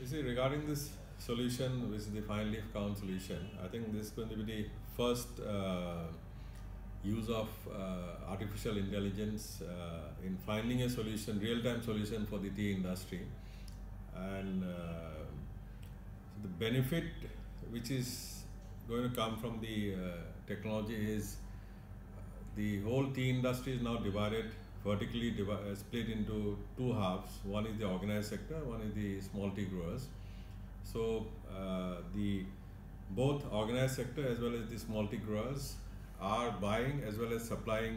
see, regarding this solution, which is the fine leaf count solution, I think this is going to be the first use of artificial intelligence in finding a solution, real-time solution for the tea industry. And the benefit which is going to come from the technology is the whole tea industry is now divided, vertically split into two halves. One is the organized sector, one is the small tea growers. So both organized sector as well as the small tea growers are buying as well as supplying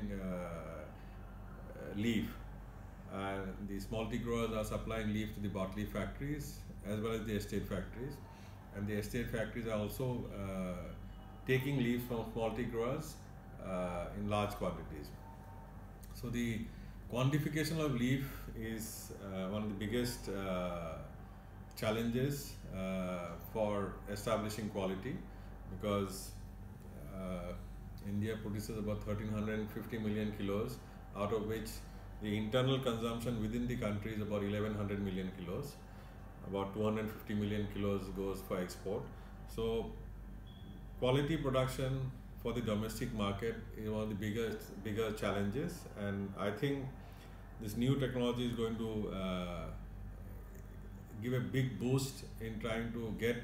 leaf. The small tea growers are supplying leaf to the bottle factories as well as the estate factories, and the estate factories are also taking leaves from small tea growers in large quantities. So the quantification of leaf is one of the biggest challenges for establishing quality, because India produces about 1350 million kilos, out of which the internal consumption within the country is about 1100 million kilos. About 250 million kilos goes for export. So quality production for the domestic market is one of the bigger challenges, and I think this new technology is going to give a big boost in trying to get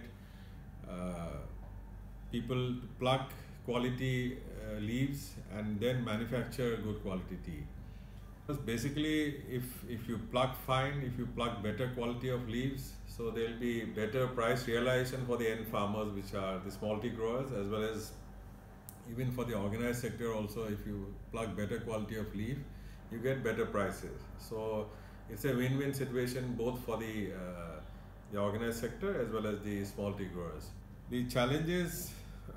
people to pluck quality leaves and then manufacture good quality tea. Because basically, if you pluck fine, if you pluck better quality of leaves, so there will be better price realization for the end farmers, which are the small tea growers, as well as even for the organized sector also. If you pluck better quality of leaf, you get better prices. So it's a win-win situation both for the organized sector as well as the small tea growers. The challenges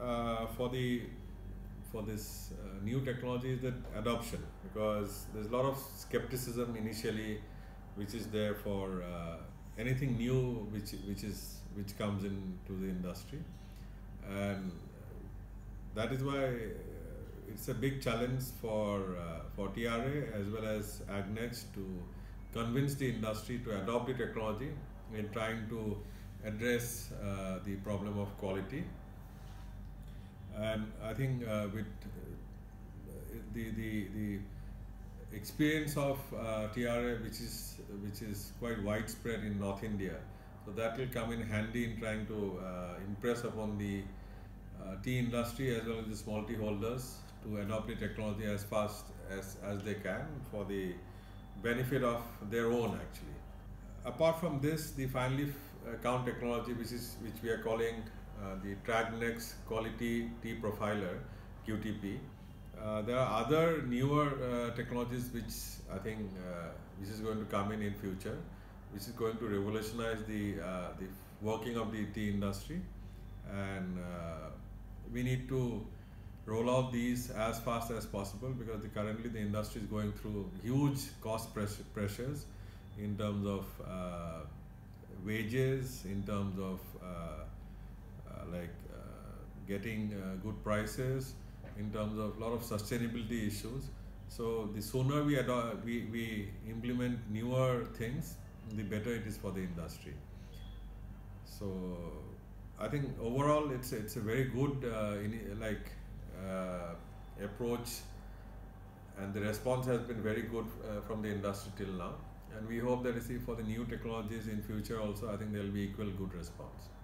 for this new technology is that adoption, because there's a lot of skepticism initially which is there for anything new which comes into the industry, and that is why it's a big challenge for TRA as well as AgNext to convince the industry to adopt the technology in trying to address the problem of quality. And I think with the experience of TRA, which is quite widespread in North India, so that will come in handy in trying to impress upon the tea industry as well as the small tea holders to adopt the technology as fast as they can for the benefit of their own actually. Apart from this, the fine leaf count technology, which we are calling the TRAgnext Quality Tea Profiler (QTP). There are other newer technologies which I think which is going to come in future, which is going to revolutionize the working of the tea industry, and we need to roll out these as fast as possible, because currently the industry is going through huge cost pressures in terms of wages, in terms of getting good prices, in terms of a lot of sustainability issues. So the sooner we implement newer things, the better it is for the industry. So I think overall it's a very good approach, and the response has been very good from the industry till now, and we hope that for the new technologies in future also, I think there will be equal good response.